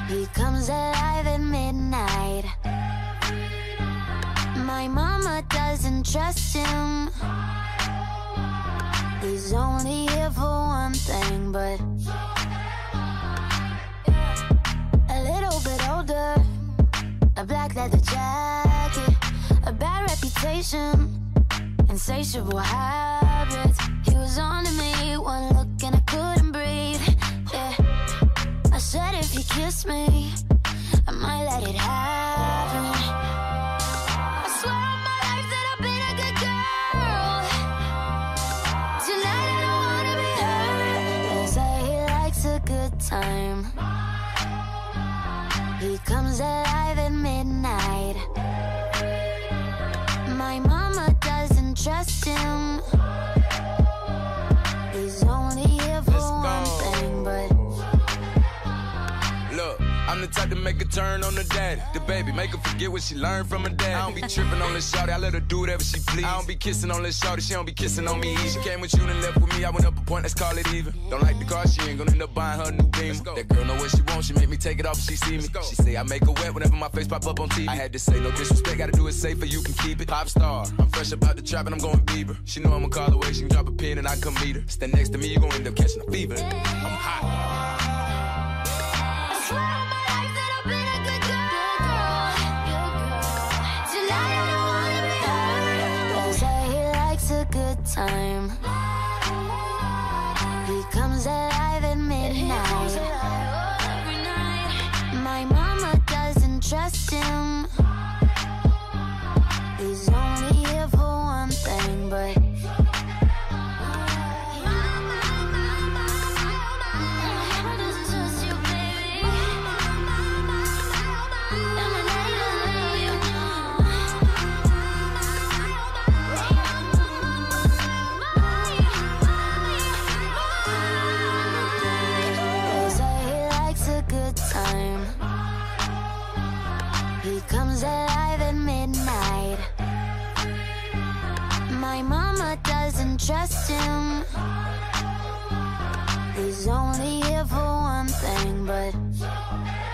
He comes alive at midnight. My mama doesn't trust him. He's only here for one thing, but a little bit older, a black leather jacket, a bad reputation, insatiable habits. He was on to me, one look and I couldn't breathe. Yeah, I said if he kissed me, I might let it happen. I swear on my life that I've been a good girl. Tonight I don't wanna be hurt. They say he likes a good time. He comes alive at midnight. My mama doesn't trust him. He's only here for one thing, but look, I'm the type to make a turn on the daddy. The baby, make her forget what she learned from her dad. I don't be tripping on this shawty, I let her do whatever she please. I don't be kissing on this shawty, she don't be kissing on me. She came with you and left with me, I went up a point, let's call it even. Don't like the car, she ain't gonna end up buying her a new Beamer. That girl know what she wants, she make me take it off if she see me. She say I make her wet whenever my face pop up on TV. I had to say no disrespect, gotta do it safer, you can keep it. Pop star, I'm fresh about the trap and I'm going Bieber. She know I'ma call away, she can drop a pin and I come meet her. Stand next to me, you gon' end up catching a fever. I'm hot. Time. He comes alive at midnight. My mama doesn't trust him. He's only here for one thing, but comes alive at midnight. My mama doesn't trust him. He's only here for one thing, but